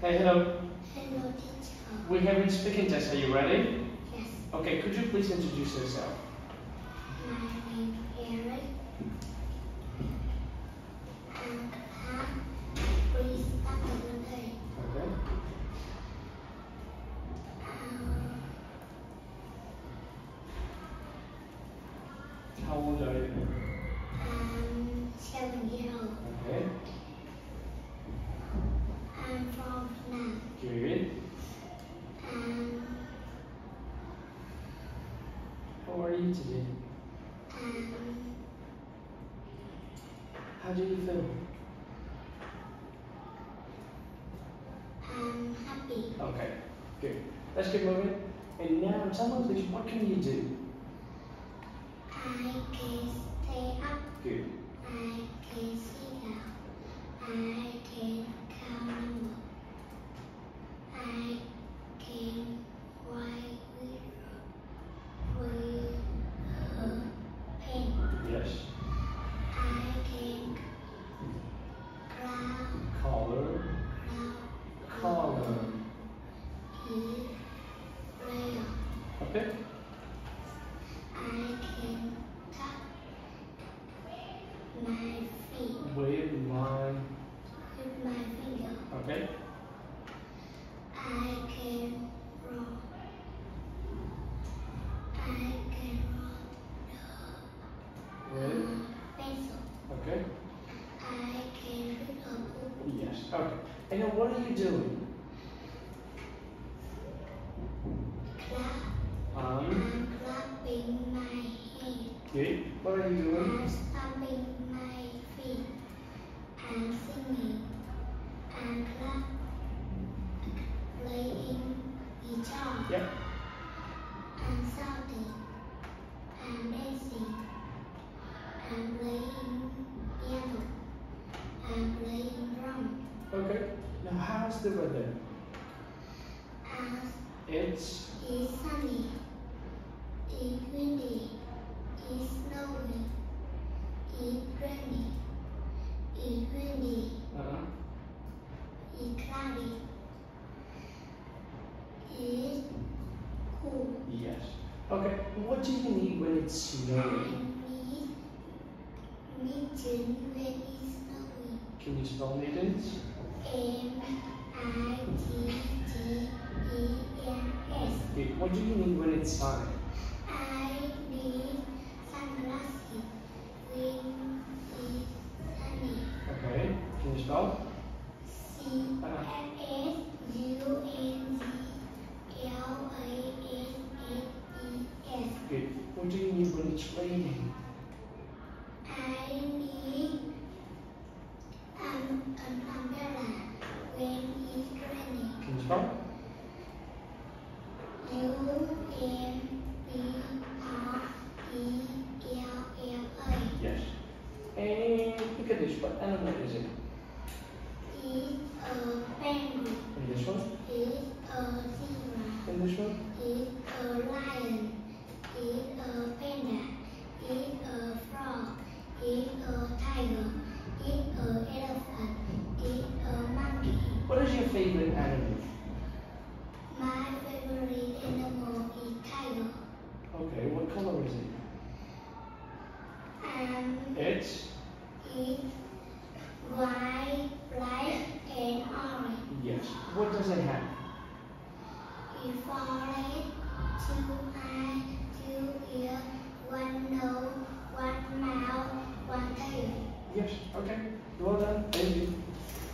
Hey, hello. Hello, teacher. We're having speaking test. Are you ready? Yes. Okay, could you please introduce yourself? My name is Eric. Please start the day. Okay. How old are you? I'm 7 years old. Okay. I'm from Vietnam. Good. How are you today? How do you feel? I'm happy. Okay, good. Let's get moving. And now tell me please, what can you do? I can stay up. Good. I can sit down. I can count numbers. I can write with a pen. Yes. I can draw. Color. Color. Okay. I can tap my feet With with my finger. Okay. I can draw. I can draw With. pencil. Okay. I can read a book. Yes. Okay. And now what are you doing? Clap. Um. I'm clapping my hands. Good. What are you doing? I'm stamping my feet. I'm singing. I'm playing guitar. Yep. I'm shouting. I'm dancing. I'm playing piano. I'm playing drum. Okay. Now how's the weather? It's It's sunny. It's windy. It's snowy. It's rainy. It's windy. It's cloudy. It's cool. Yes. Okay. What do you need when it's snowing? I need when it's snowy. Can you spell mittens? MITTENS. Good. What do you need when it's sunny? I need sunglasses when it's sunny. Okay. Can you spell? CSUNGLASSES. Good. What do you need when it's raining? I need an umbrella when it's raining. Can you spell? UMBRELLA. Yes. And look at this. What animal is it? It's a penguin. And this one? It's a zebra. And this one? It's a lion. It's a panda. It's a frog. It's a tiger. It's an elephant. It's a monkey. What is your favorite animal? My favorite animal is tiger. Okay. What color is it? It's White, black, and orange. yes. What does it have? It's forehead, 2 eyes, 2 ears, 1 nose, 1 mouth, 1 tail. Yes. Okay. Well done. Thank you.